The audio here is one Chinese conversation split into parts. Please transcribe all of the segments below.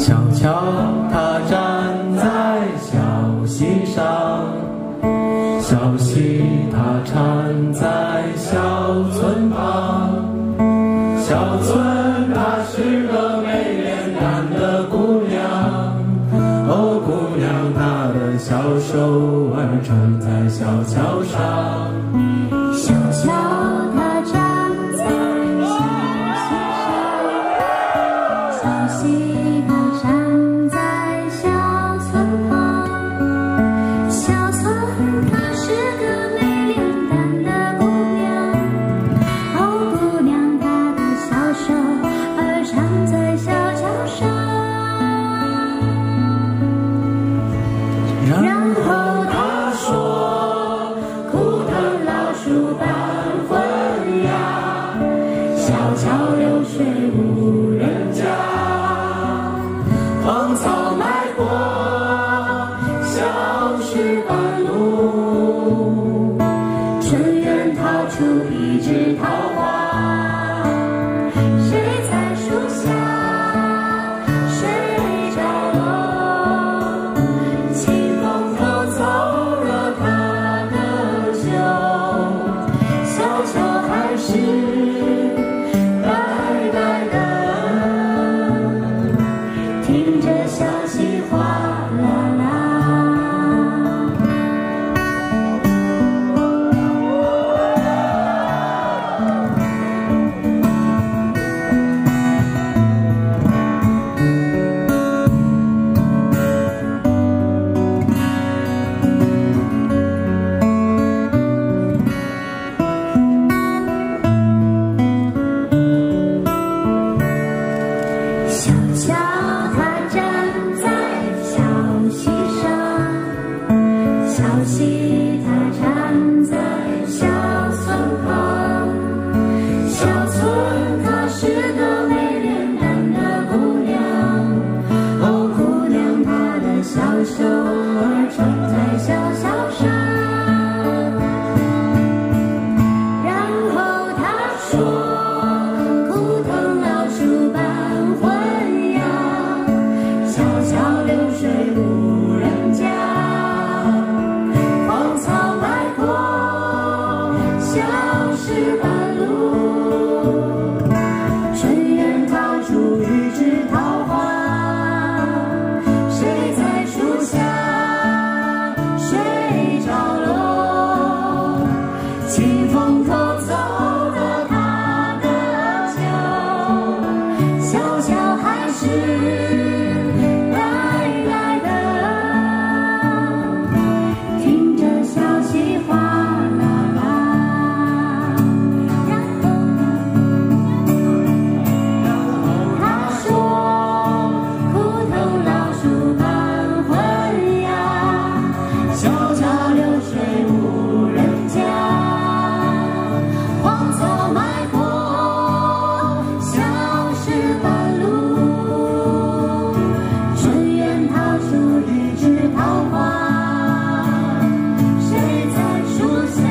小桥它站在小溪上，小溪它缠在小村旁，小村她是个美脸蛋的姑娘，哦，姑娘她的小手儿撑在小桥上， 小桥它站在小溪上，小溪它站在小村旁，小村她是个美脸蛋的姑娘，哦，姑娘她的小手儿缠在小桥上，然后她说枯藤老树伴昏鸦，小桥流水无人家， 荒草埋过小石板路， 春园掏出一枝桃花，谁在树下睡着了，清风偷走了他的酒，小桥还是呆呆的听着小溪哗啦啦。小桥它站在小溪上，小溪它站在小村旁，小村她是个美脸蛋的姑娘，哦，姑娘她的小手儿撑在小桥上，然后她说枯藤老树伴昏鸦，小桥流水无人家，荒草埋过小石板路，春园掏出一枝桃花，谁在树下睡着了，清风偷走了他的酒，小桥还是呆呆的听着小溪哗啦啦，然后他说枯藤老树伴昏鸦，小桥流水无人家，荒草埋过小石板路，春园掏出一枝桃花，谁在树下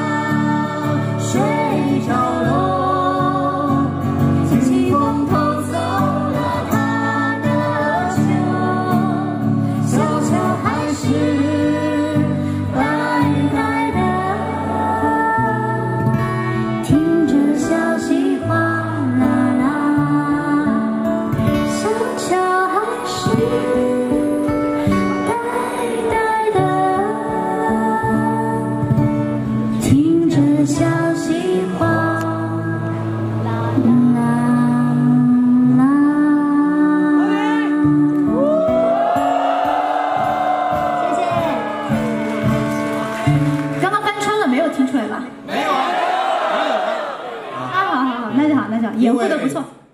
睡着了，清风偷走了他的酒，小桥还是呆呆的听着小溪哗啦啦，小桥还是呆呆的听着小溪哗啦啦。谢谢。刚刚翻车了，没有听出来吧？ 没有啊， 好，那就好，演绎的不错。